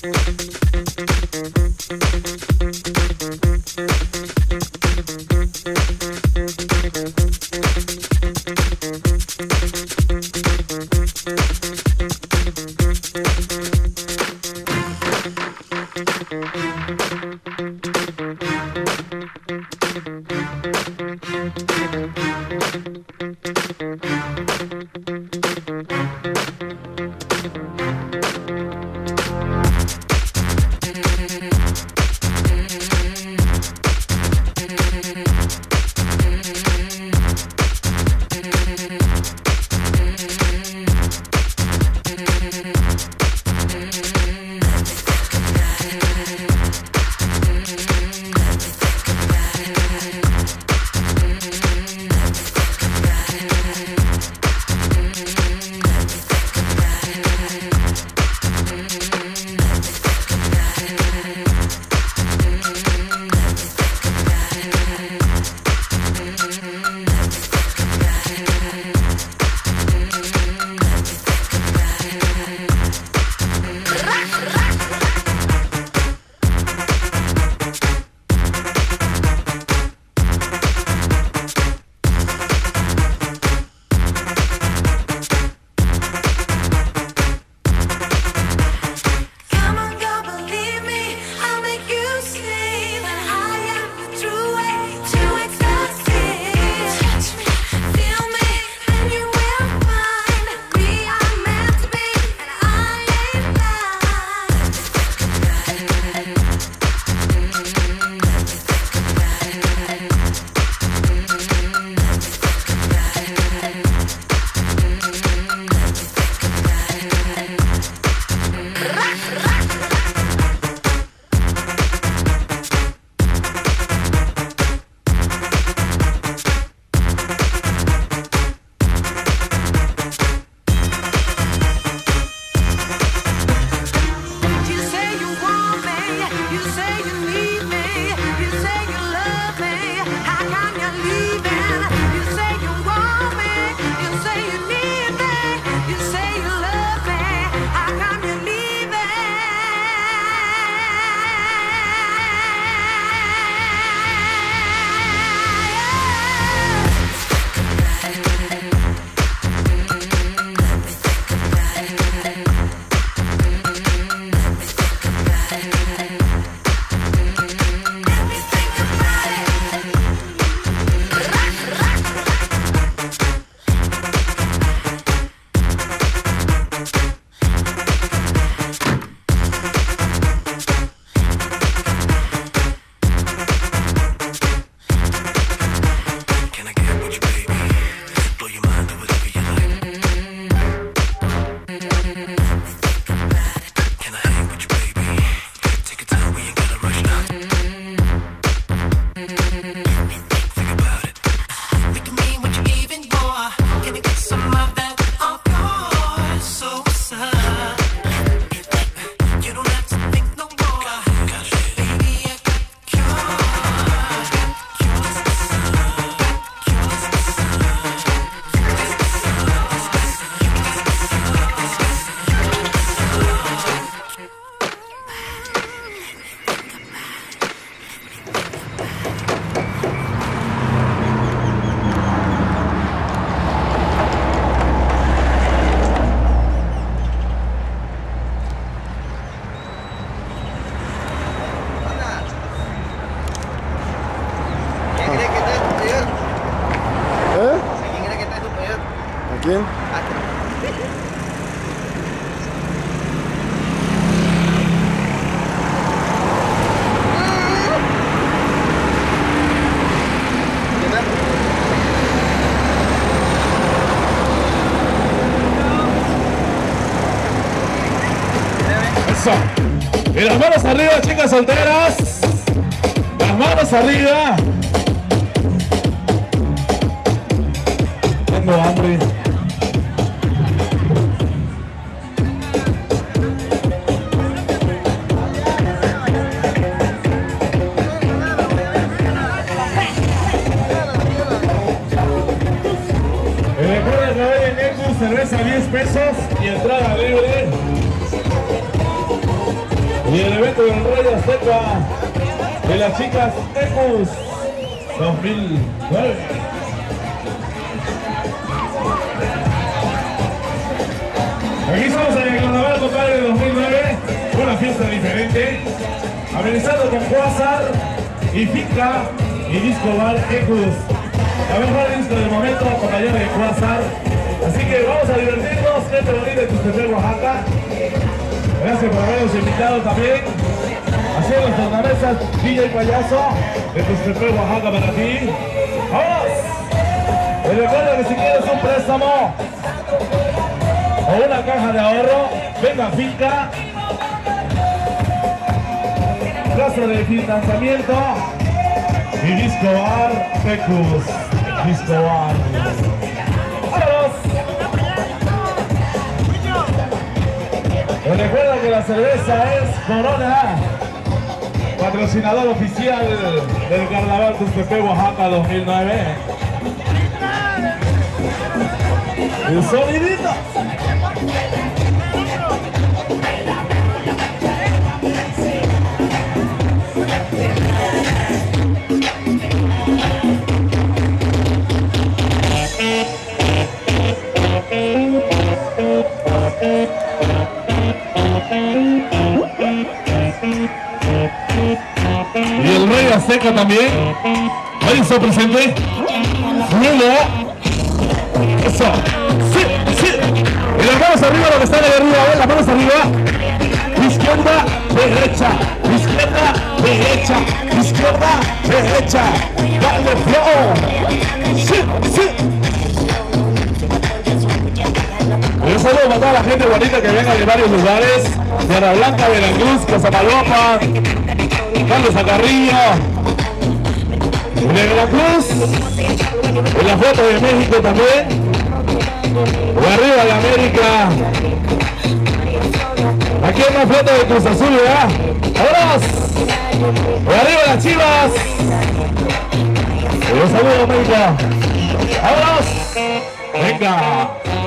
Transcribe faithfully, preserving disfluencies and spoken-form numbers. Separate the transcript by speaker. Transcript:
Speaker 1: quién?
Speaker 2: Eso. Y las manos arriba, chicas solteras. Las manos arriba. Tengo hambre. Y recuerda que hoy en Nexus cerveza diez pesos y entrada libre. Y el evento del Rey Azteca de las chicas Ecus dos mil nueve. Aquí estamos en el Carnaval, compadre, de dos mil nueve. Una fiesta diferente. Amenizando con Quasar y Finca y Disco Bar Ecus. La mejor disco del momento, compañero de Quasar. Así que vamos a divertirnos. Gente bonita de Tuxtepec, Oaxaca. Gracias por habernos invitado también. Así en las tornamesas, D J Payaso de Tuxtepec, Oaxaca para ti. ¡Vamos! Y recuerda que si quieres un préstamo o una caja de ahorro, venga a Finca. Plaza de financiamiento y Disco Bar Ecus. Disco Bar. ¡Vámonos! Pero recuerda que la cerveza es Corona, patrocinador oficial del Carnaval Tuxtepec, Oaxaca dos mil nueve. El sonidito. Y el Rey Azteca también. Ahí está presente. Uno. Eso. Sí, sí. Y las manos arriba, lo que están ahí arriba, ¿eh? Las manos arriba. Izquierda, derecha. Izquierda, derecha. Izquierda, derecha. Dale flow. Sí, sí. Y un saludo para toda la gente bonita que venga de varios lugares. Tierra Blanca, Veracruz, Cosamaloapan, Carlos Acarrillo, de Veracruz, en la foto de México también, de arriba de América, aquí en la foto de Cruz Azul, ¿verdad? ¡Vámonos! De arriba las Chivas, y un saludo México, ¡vámonos! ¡Venga!